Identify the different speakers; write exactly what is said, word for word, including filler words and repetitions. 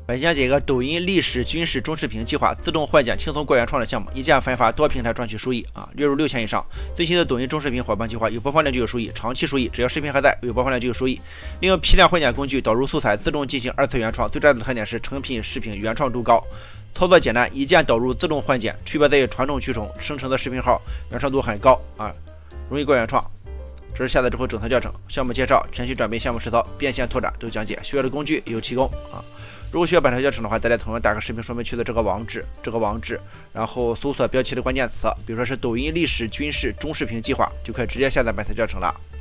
Speaker 1: 本讲解一个抖音历史、军事、中视频计划自动换简轻松过原创的项目，一键分发多平台赚取收益啊，月入六千以上。最新的抖音中视频伙伴计划，有播放量就有收益，长期收益，只要视频还在，有播放量就有收益。利用批量混剪工具导入素材，自动进行二次原创，最大的特点是成品视频原创度高，操作简单，一键导入自动换剪，区别在于传统驱虫生成的视频号原创度很高啊，容易过原创。这是下载之后整套教程，项目介绍、全息转变、项目实操、变现拓展都讲解，需要的工具有提供啊。如果需要本套教程的话，大家同样打开视频说明区的这个网址，这个网址，然后搜索标题的关键词，比如说是抖音历史、军事、中视频计划，就可以直接下载本套教程了。